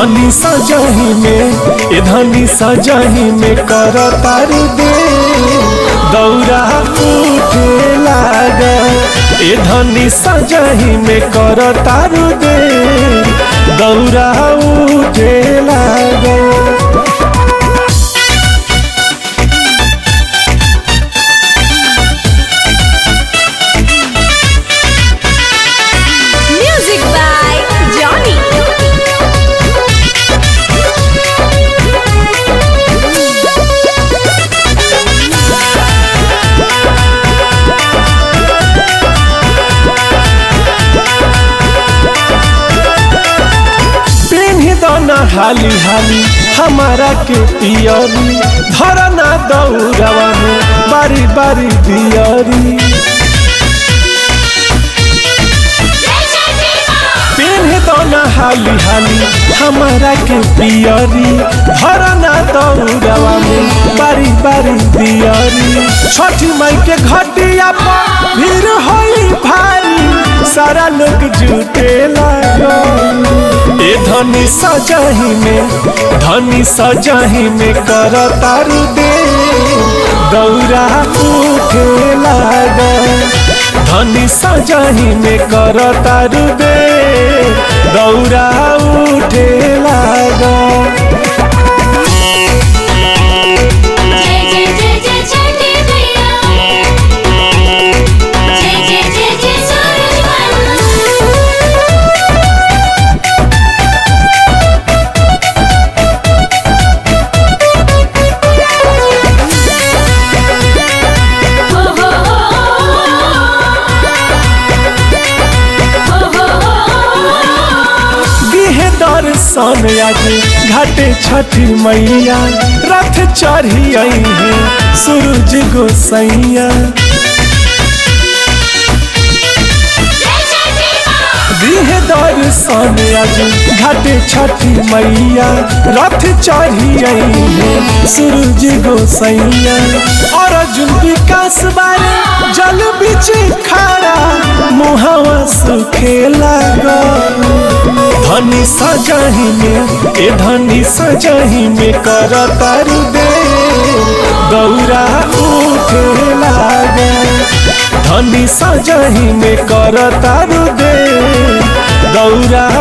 धनी सजही में ए धनी सजही में कर तारू दे दौरा उठे लागा ए धनी सजही में कर तारू दे दौरा उठे लागा। हाली हाली हमारा के पियरी धरना दौड़वा में बारी बारी दियरी पेन्हे दोना हाली हाली हमारा के पियरी धरना दौड़वा में बारी बारी दियरी। छठी माई के घटिया पर भीड़ होई भाई सारा लोग जुटे लागो ए धनी सजही में कर तारू दे दौरा उठे लागा धनी सजही में कर तारू दे दौरा उठे लागा। दर्शन आज घाटे छठी मैया रथ चढ़ी आई है सूरज गोसैया दिहे दर्शन आज घाटे छठी मैया रथ चढ़ी आई है सूरज गोसैया। और अर्जुन विकास बारे जल बीच खड़ा मुहावा सुखे लगा धनी सजही में ए धनी सजही में कर तारू दे दौरा उठे लागा धनी सजही में कर तारू दे दौरा